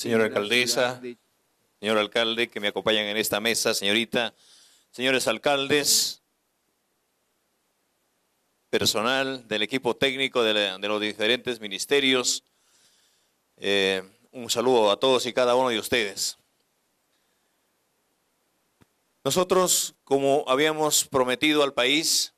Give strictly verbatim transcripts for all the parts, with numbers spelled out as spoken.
Señora alcaldesa, señor alcalde que me acompañan en esta mesa, señorita, señores alcaldes, personal del equipo técnico de, la, de los diferentes ministerios, eh, un saludo a todos y cada uno de ustedes. Nosotros, como habíamos prometido al país,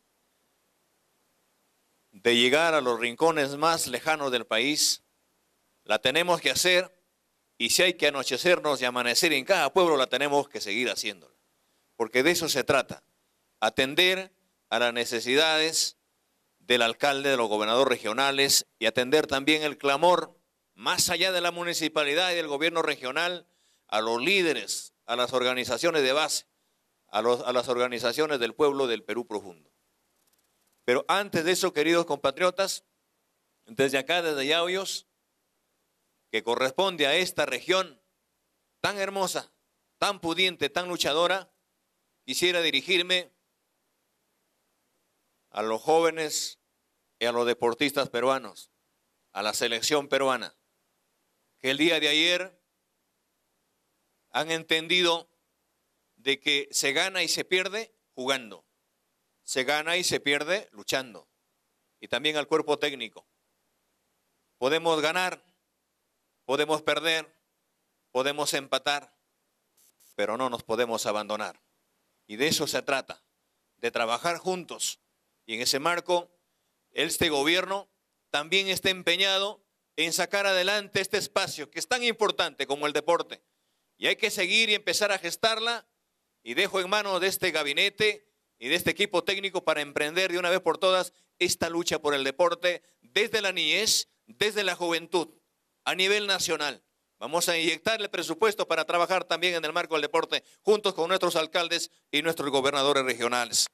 de llegar a los rincones más lejanos del país, la tenemos que hacer, y si hay que anochecernos y amanecer en cada pueblo, la tenemos que seguir haciéndola. Porque de eso se trata, atender a las necesidades del alcalde, de los gobernadores regionales, y atender también el clamor, más allá de la municipalidad y del gobierno regional, a los líderes, a las organizaciones de base, a, los, a las organizaciones del pueblo del Perú profundo. Pero antes de eso, queridos compatriotas, desde acá, desde Yauyos, que corresponde a esta región tan hermosa, tan pudiente, tan luchadora, quisiera dirigirme a los jóvenes y a los deportistas peruanos, a la selección peruana, que el día de ayer han entendido de que se gana y se pierde jugando, se gana y se pierde luchando, y también al cuerpo técnico. Podemos ganar, podemos perder, podemos empatar, pero no nos podemos abandonar. Y de eso se trata, de trabajar juntos. Y en ese marco, este gobierno también está empeñado en sacar adelante este espacio que es tan importante como el deporte. Y hay que seguir y empezar a gestarla, y dejo en manos de este gabinete y de este equipo técnico para emprender de una vez por todas esta lucha por el deporte desde la niñez, desde la juventud, a nivel nacional. Vamos a inyectar el presupuesto para trabajar también en el marco del deporte, juntos con nuestros alcaldes y nuestros gobernadores regionales.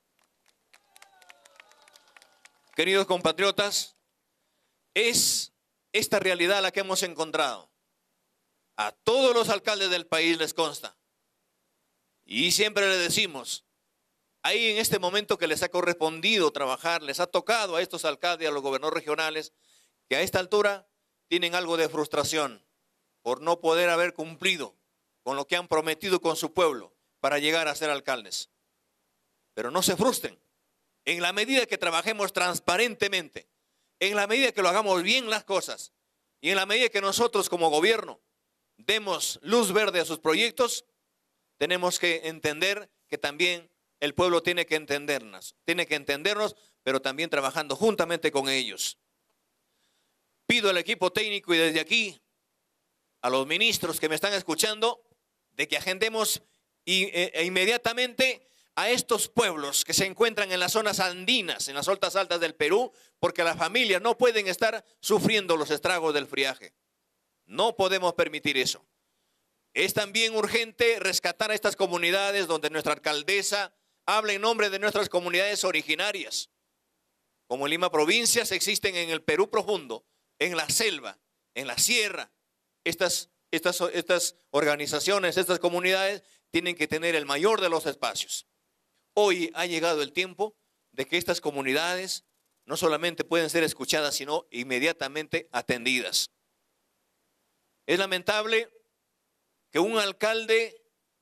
Queridos compatriotas, es esta realidad la que hemos encontrado. A todos los alcaldes del país les consta. Y siempre les decimos, ahí en este momento que les ha correspondido trabajar, les ha tocado a estos alcaldes y a los gobernadores regionales, que a esta altura tienen algo de frustración por no poder haber cumplido con lo que han prometido con su pueblo para llegar a ser alcaldes. Pero no se frustren. En la medida que trabajemos transparentemente, en la medida que lo hagamos bien las cosas, y en la medida que nosotros como gobierno demos luz verde a sus proyectos, tenemos que entender que también el pueblo tiene que entendernos, tiene que entendernos, pero también trabajando juntamente con ellos. Pido al equipo técnico y desde aquí a los ministros que me están escuchando de que agendemos y, e, e inmediatamente a estos pueblos que se encuentran en las zonas andinas, en las zonas altas del Perú, porque las familias no pueden estar sufriendo los estragos del friaje. No podemos permitir eso. Es también urgente rescatar a estas comunidades donde nuestra alcaldesa habla en nombre de nuestras comunidades originarias. Como en Lima provincias existen en el Perú profundo, en la selva, en la sierra. Estas, estas, estas organizaciones, estas comunidades tienen que tener el mayor de los espacios. Hoy ha llegado el tiempo de que estas comunidades no solamente pueden ser escuchadas, sino inmediatamente atendidas. Es lamentable que un alcalde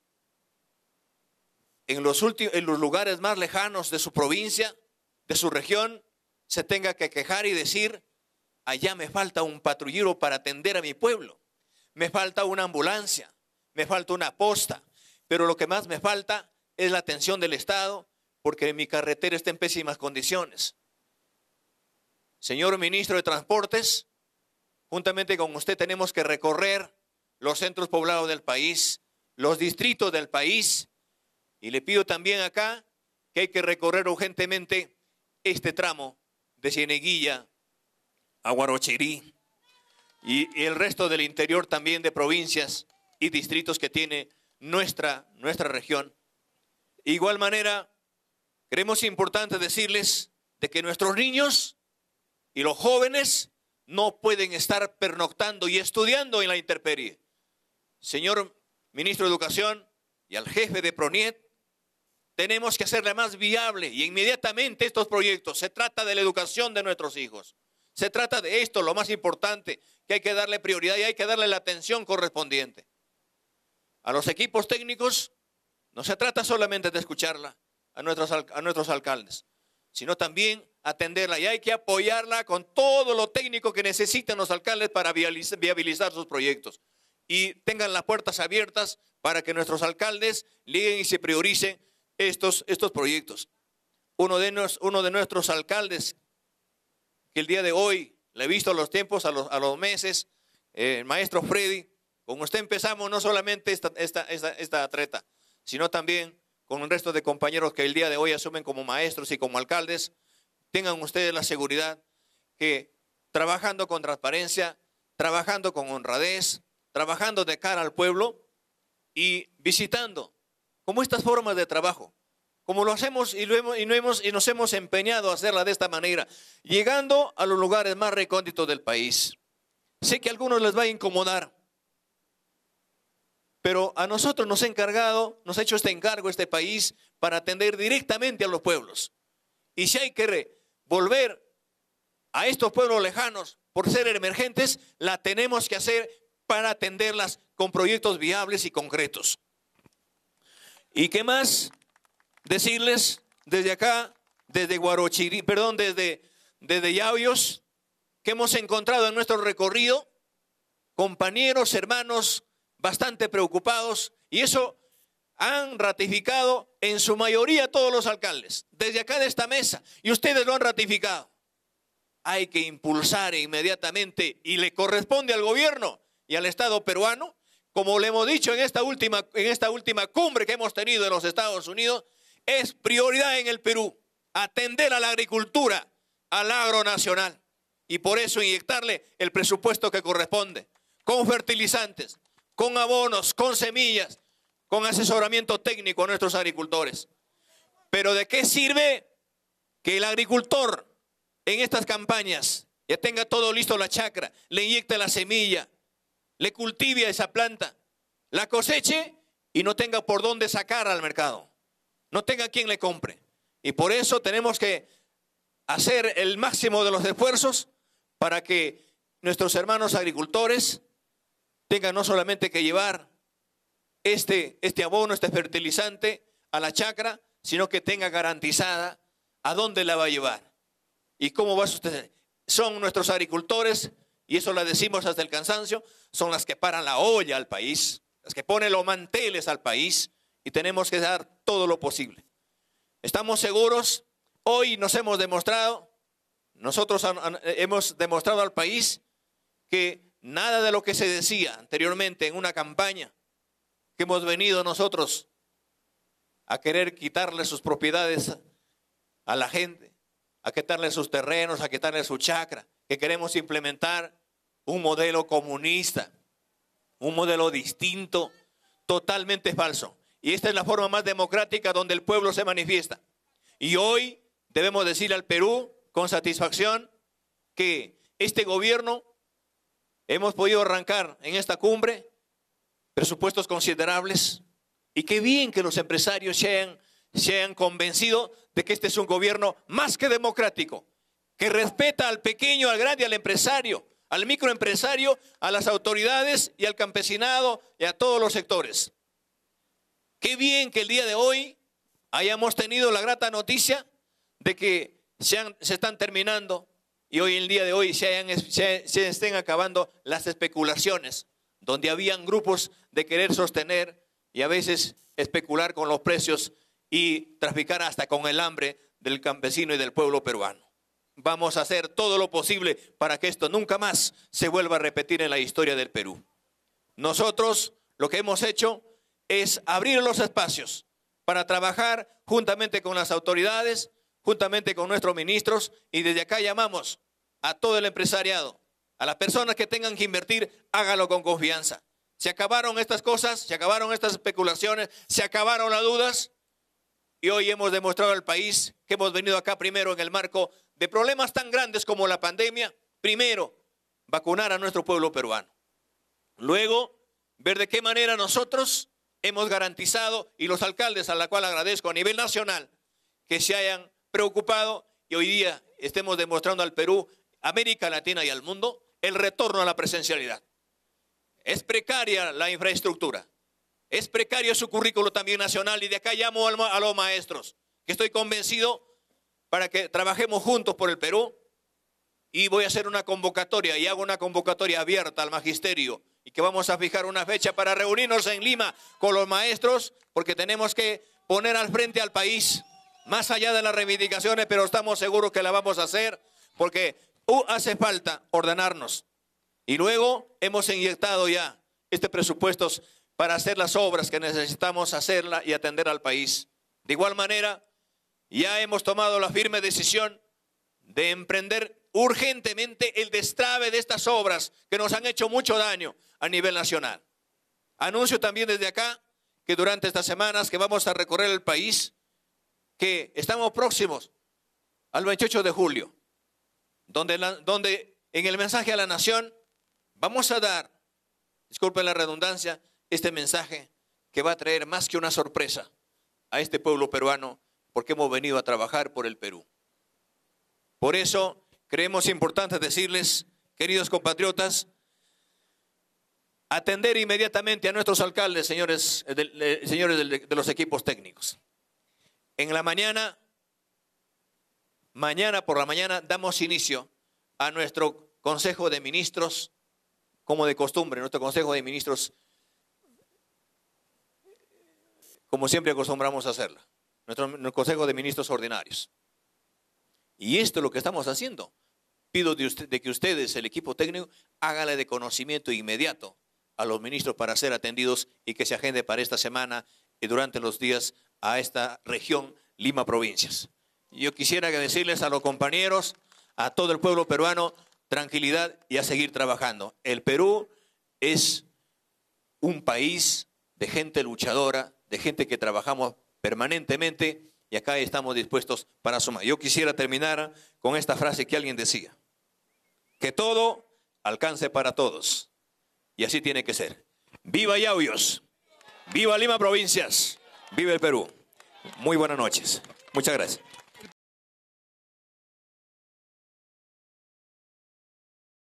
en los, últimos, en los lugares más lejanos de su provincia, de su región, se tenga que quejar y decir, allá me falta un patrullero para atender a mi pueblo, me falta una ambulancia, me falta una posta, pero lo que más me falta es la atención del Estado, porque mi carretera está en pésimas condiciones. Señor ministro de Transportes, juntamente con usted tenemos que recorrer los centros poblados del país, los distritos del país, y le pido también acá que hay que recorrer urgentemente este tramo de Cieneguilla a Huarochirí y, y el resto del interior también de provincias y distritos que tiene nuestra, nuestra región. De igual manera, creemos importante decirles de que nuestros niños y los jóvenes no pueden estar pernoctando y estudiando en la intemperie. Señor ministro de Educación y al jefe de PRONIET, tenemos que hacerle más viable y inmediatamente estos proyectos. Se trata de la educación de nuestros hijos. Se trata de esto, lo más importante, que hay que darle prioridad y hay que darle la atención correspondiente. A los equipos técnicos no se trata solamente de escucharla a nuestros, a nuestros alcaldes, sino también atenderla, y hay que apoyarla con todo lo técnico que necesitan los alcaldes para viabilizar sus proyectos. Y tengan las puertas abiertas para que nuestros alcaldes liguen y se prioricen estos, estos proyectos. Uno de, nos, uno de nuestros alcaldes, que el día de hoy, le he visto a los tiempos, a los, a los meses, eh, el maestro Freddy, con usted empezamos no solamente esta, esta, esta, esta treta, sino también con el resto de compañeros que el día de hoy asumen como maestros y como alcaldes. Tengan ustedes la seguridad que trabajando con transparencia, trabajando con honradez, trabajando de cara al pueblo y visitando como estas formas de trabajo, como lo hacemos y, lo hemos, y, no hemos, y nos hemos empeñado a hacerla de esta manera, llegando a los lugares más recónditos del país. Sé que a algunos les va a incomodar, pero a nosotros nos ha encargado, nos ha hecho este encargo este país para atender directamente a los pueblos. Y si hay que volver a estos pueblos lejanos por ser emergentes, la tenemos que hacer para atenderlas con proyectos viables y concretos. ¿Y qué más? Decirles desde acá, desde Guarochirí, perdón, desde, desde Yauyos, que hemos encontrado en nuestro recorrido compañeros, hermanos bastante preocupados, y eso han ratificado en su mayoría todos los alcaldes, desde acá de esta mesa, y ustedes lo han ratificado. Hay que impulsar inmediatamente, y le corresponde al gobierno y al Estado peruano, como le hemos dicho en esta última, en esta última cumbre que hemos tenido en los Estados Unidos, es prioridad en el Perú atender a la agricultura, al agro nacional, y por eso inyectarle el presupuesto que corresponde, con fertilizantes, con abonos, con semillas, con asesoramiento técnico a nuestros agricultores. Pero ¿de qué sirve que el agricultor en estas campañas ya tenga todo listo la chacra, le inyecte la semilla, le cultive a esa planta, la coseche y no tenga por dónde sacar al mercado, no tenga quien le compre? Y por eso tenemos que hacer el máximo de los esfuerzos para que nuestros hermanos agricultores tengan no solamente que llevar este, este abono, este fertilizante a la chacra, sino que tenga garantizada a dónde la va a llevar y cómo va a suceder. Son nuestros agricultores, y eso lo decimos hasta el cansancio, son las que paran la olla al país, las que ponen los manteles al país, y tenemos que dar todo lo posible. Estamos seguros, hoy nos hemos demostrado, nosotros hemos demostrado al país que nada de lo que se decía anteriormente en una campaña que hemos venido nosotros a querer quitarle sus propiedades a la gente, a quitarle sus terrenos, a quitarle su chacra, que queremos implementar un modelo comunista, un modelo distinto, totalmente falso. Y esta es la forma más democrática donde el pueblo se manifiesta. Y hoy debemos decirle al Perú con satisfacción que este gobierno hemos podido arrancar en esta cumbre presupuestos considerables, y qué bien que los empresarios se hayan, se hayan convencido de que este es un gobierno más que democrático, que respeta al pequeño, al grande, al empresario, al microempresario, a las autoridades y al campesinado y a todos los sectores. Qué bien que el día de hoy hayamos tenido la grata noticia de que se, han, se están terminando y hoy el día de hoy se, hayan, se, se estén acabando las especulaciones, donde habían grupos de querer sostener y a veces especular con los precios y traficar hasta con el hambre del campesino y del pueblo peruano. Vamos a hacer todo lo posible para que esto nunca más se vuelva a repetir en la historia del Perú. Nosotros lo que hemos hecho es abrir los espacios para trabajar juntamente con las autoridades, juntamente con nuestros ministros, y desde acá llamamos a todo el empresariado, a las personas que tengan que invertir, hágalo con confianza. Se acabaron estas cosas, se acabaron estas especulaciones, se acabaron las dudas, y hoy hemos demostrado al país que hemos venido acá primero en el marco de problemas tan grandes como la pandemia. Primero, vacunar a nuestro pueblo peruano. Luego, ver de qué manera nosotros hemos garantizado, y los alcaldes a la cual agradezco a nivel nacional, que se hayan preocupado y hoy día estemos demostrando al Perú América Latina y al mundo, el retorno a la presencialidad. Es precaria la infraestructura, es precario su currículo también nacional, y de acá llamo a los maestros, que estoy convencido para que trabajemos juntos por el Perú, y voy a hacer una convocatoria, y hago una convocatoria abierta al magisterio, y que vamos a fijar una fecha para reunirnos en Lima con los maestros, porque tenemos que poner al frente al país, más allá de las reivindicaciones, pero estamos seguros que la vamos a hacer, porque uh, hace falta ordenarnos. Y luego hemos inyectado ya este presupuesto para hacer las obras que necesitamos hacerla y atender al país. De igual manera, ya hemos tomado la firme decisión de emprender urgentemente el destrabe de estas obras que nos han hecho mucho daño a nivel nacional. Anuncio también desde acá que durante estas semanas que vamos a recorrer el país, que estamos próximos al veintiocho de julio, donde, la, donde en el mensaje a la nación vamos a dar, disculpen la redundancia, este mensaje que va a traer más que una sorpresa a este pueblo peruano, porque hemos venido a trabajar por el Perú. Por eso creemos importante decirles, queridos compatriotas, atender inmediatamente a nuestros alcaldes, señores, de, de, señores de, de los equipos técnicos. En la mañana, mañana por la mañana, damos inicio a nuestro Consejo de Ministros, como de costumbre, nuestro Consejo de Ministros, como siempre acostumbramos a hacerlo, nuestro, nuestro Consejo de Ministros ordinarios. Y esto es lo que estamos haciendo. Pido de, usted, de que ustedes, el equipo técnico, háganle de conocimiento inmediato a los ministros para ser atendidos y que se agende para esta semana y durante los días a esta región Lima Provincias. Yo quisiera decirles a los compañeros, a todo el pueblo peruano, tranquilidad y a seguir trabajando. El Perú es un país de gente luchadora, de gente que trabajamos permanentemente y acá estamos dispuestos para sumar. Yo quisiera terminar con esta frase que alguien decía: que todo alcance para todos. Y así tiene que ser. ¡Viva Yauyos! ¡Viva Lima Provincias! ¡Viva el Perú! Muy buenas noches. Muchas gracias.